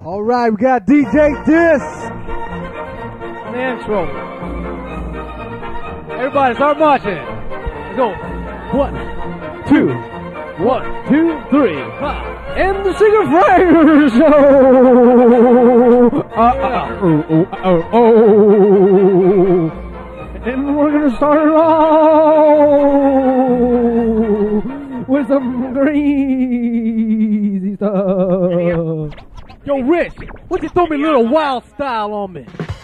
All right, we got DJ Dis. The intro. Everybody start marching. Let's go. 1, 2, 1, 2, 3. And the Singer Friar Show. And we're gonna start it off with some greasy stuff. Yo, Rich, what you throw me a little wild style on me?